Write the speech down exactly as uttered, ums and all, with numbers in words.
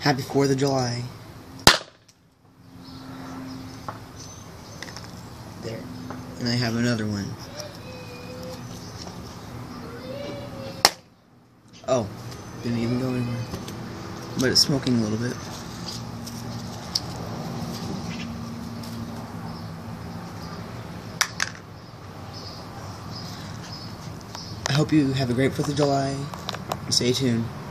Happy fourth of July. There. And I have another one. Oh, didn't even go anywhere. But it's smoking a little bit. I hope you have a great fourth of July. Stay tuned.